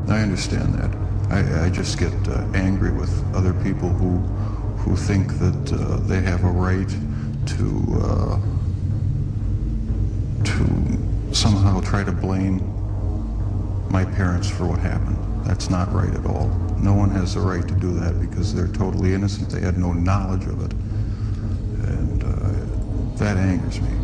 I understand that. I just get angry with other people who think that they have a right to somehow try to blame my parents for what happened. That's not right at all. No one has the right to do that because they're totally innocent. They had no knowledge of it. And that angers me.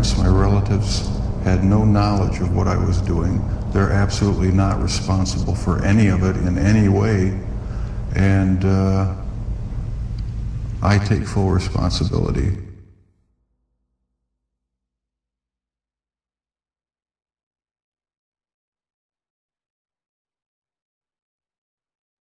parents, my relatives had no knowledge of what I was doing. They're absolutely not responsible for any of it in any way. And I take full responsibility.